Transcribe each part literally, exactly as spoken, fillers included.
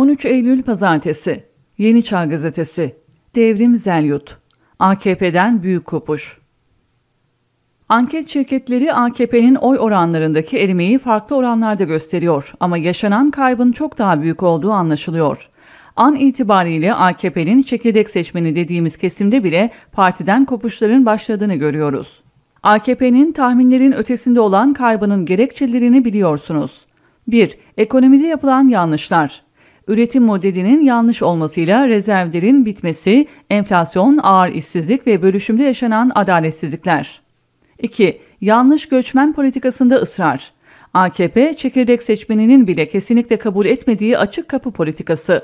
on üç Eylül Pazartesi. Yeni Çağ Gazetesi. Devrim Zelyut. A K P'den büyük kopuş. Anket şirketleri A K P'nin oy oranlarındaki erimeyi farklı oranlarda gösteriyor ama yaşanan kaybın çok daha büyük olduğu anlaşılıyor. An itibariyle A K P'nin çekirdek seçmeni dediğimiz kesimde bile partiden kopuşların başladığını görüyoruz. A K P'nin tahminlerin ötesinde olan kaybının gerekçelerini biliyorsunuz. bir. Ekonomide yapılan yanlışlar. Üretim modelinin yanlış olmasıyla rezervlerin bitmesi, enflasyon, ağır işsizlik ve bölüşümde yaşanan adaletsizlikler. iki. Yanlış göçmen politikasında ısrar. A K P, çekirdek seçmeninin bile kesinlikle kabul etmediği açık kapı politikası.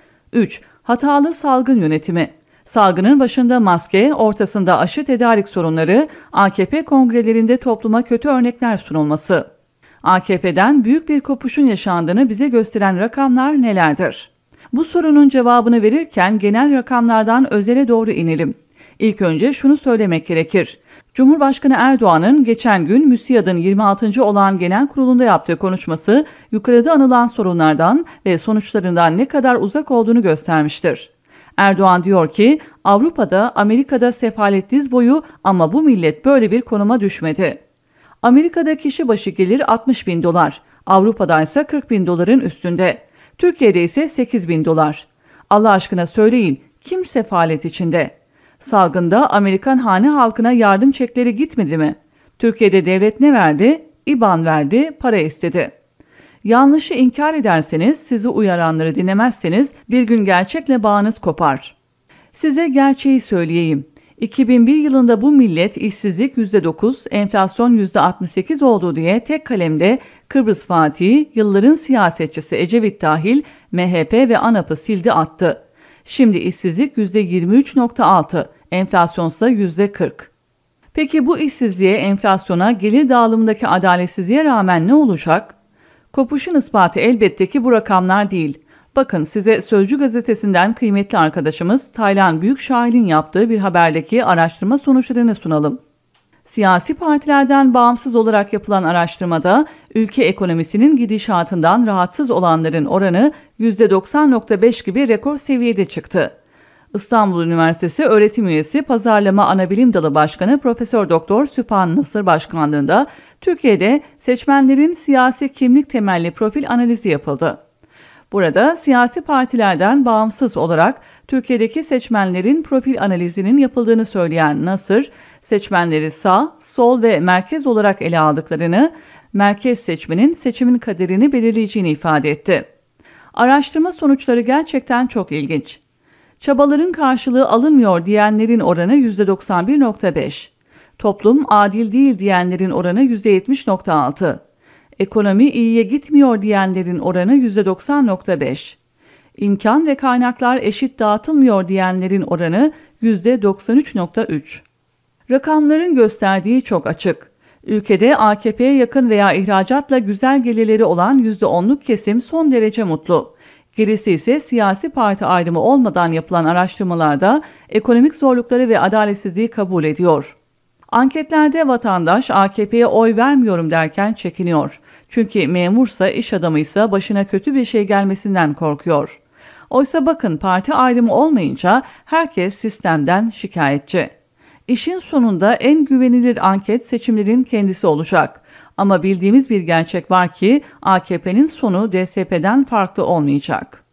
üç. Hatalı salgın yönetimi. Salgının başında maske, ortasında aşı tedarik sorunları, A K P kongrelerinde topluma kötü örnekler sunulması. A K P'den büyük bir kopuşun yaşandığını bize gösteren rakamlar nelerdir? Bu sorunun cevabını verirken genel rakamlardan özele doğru inelim. İlk önce şunu söylemek gerekir. Cumhurbaşkanı Erdoğan'ın geçen gün MÜSİAD'ın yirmi altıncı olan genel kurulunda yaptığı konuşması yukarıda anılan sorunlardan ve sonuçlarından ne kadar uzak olduğunu göstermiştir. Erdoğan diyor ki, Avrupa'da, Amerika'da sefalet diz boyu ama bu millet böyle bir konuma düşmedi. Amerika'da kişi başı gelir altmış bin dolar, Avrupa'da ise kırk bin doların üstünde, Türkiye'de ise sekiz bin dolar. Allah aşkına söyleyin, kim sefalet içinde? Salgında Amerikan hane halkına yardım çekleri gitmedi mi? Türkiye'de devlet ne verdi? İban verdi, para istedi. Yanlışı inkar ederseniz, sizi uyaranları dinlemezseniz bir gün gerçekle bağınız kopar. Size gerçeği söyleyeyim. iki bin bir yılında bu millet işsizlik yüzde dokuz, enflasyon yüzde altmış sekiz oldu diye tek kalemde Kıbrıs Fatih'i, yılların siyasetçisi Ecevit dahil M H P ve ANAP'ı sildi attı. Şimdi işsizlik yüzde yirmi üç nokta altı, enflasyonsa yüzde kırk. Peki bu işsizliğe, enflasyona, gelir dağılımındaki adaletsizliğe rağmen ne olacak? Kopuşun ispatı elbette ki bu rakamlar değil. Bakın size Sözcü gazetesinden kıymetli arkadaşımız Taylan Büyükşahil'in yaptığı bir haberdeki araştırma sonuçlarını sunalım. Siyasi partilerden bağımsız olarak yapılan araştırmada ülke ekonomisinin gidişatından rahatsız olanların oranı yüzde doksan nokta beş gibi rekor seviyede çıktı. İstanbul Üniversitesi öğretim üyesi Pazarlama Anabilim Dalı Başkanı Profesör Doktor Süphan Nasır Başkanlığında Türkiye'de seçmenlerin siyasi kimlik temelli profil analizi yapıldı. Burada siyasi partilerden bağımsız olarak Türkiye'deki seçmenlerin profil analizinin yapıldığını söyleyen Nasır, seçmenleri sağ, sol ve merkez olarak ele aldıklarını, merkez seçmenin seçimin kaderini belirleyeceğini ifade etti. Araştırma sonuçları gerçekten çok ilginç. Çabaların karşılığı alınmıyor diyenlerin oranı yüzde doksan bir nokta beş. Toplum adil değil diyenlerin oranı yüzde yetmiş nokta altı. Ekonomi iyiye gitmiyor diyenlerin oranı yüzde doksan nokta beş. İmkan ve kaynaklar eşit dağıtılmıyor diyenlerin oranı yüzde doksan üç nokta üç. Rakamların gösterdiği çok açık. Ülkede A K P'ye yakın veya ihracatla güzel gelirleri olan yüzde onluk kesim son derece mutlu. Gerisi ise siyasi parti ayrımı olmadan yapılan araştırmalarda ekonomik zorlukları ve adaletsizliği kabul ediyor. Anketlerde vatandaş A K P'ye oy vermiyorum derken çekiniyor. Çünkü memursa, iş adamıysa başına kötü bir şey gelmesinden korkuyor. Oysa bakın parti ayrımı olmayınca herkes sistemden şikayetçi. İşin sonunda en güvenilir anket seçimlerin kendisi olacak. Ama bildiğimiz bir gerçek var ki A K P'nin sonu D S P'den farklı olmayacak.